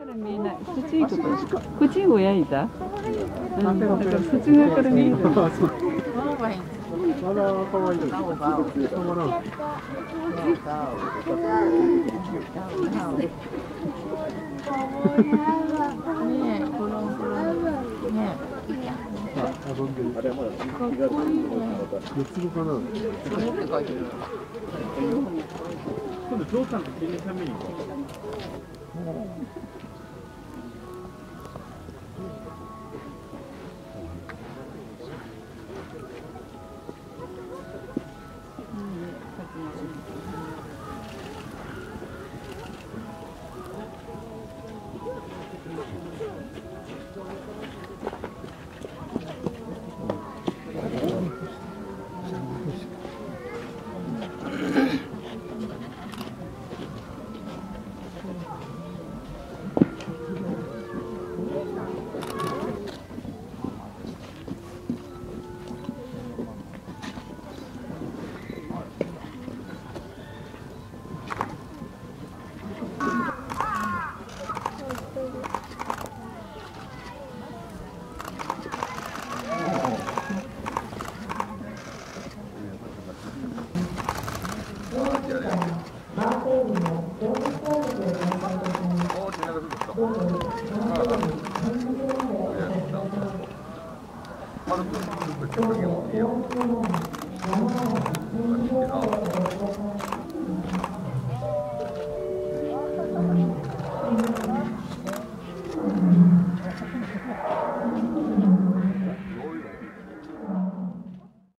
から見えない。こっち行くと。こっちも焼いた。うん、だからそっち側から見える。 あら、かわいい。かわらん。あ、遊んでる。あれまだ4つ子かな。今度ジョーさんと記念写メに行こう。まだ